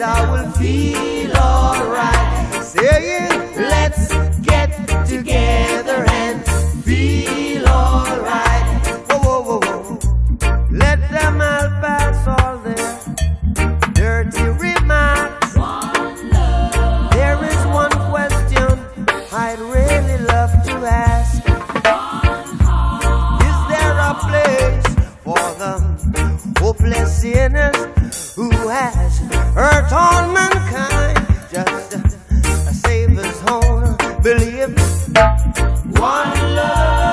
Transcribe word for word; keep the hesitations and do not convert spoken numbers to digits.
I will feel alright. Saying, let's get together and feel alright. Whoa, whoa, whoa, whoa. Let them all pass all their dirty remarks. One love. There is one question I'd really love to ask. One heart. Is there a place for the hopeless sinners who has hurt all mankind? Just a, a Savior's own belief. One love.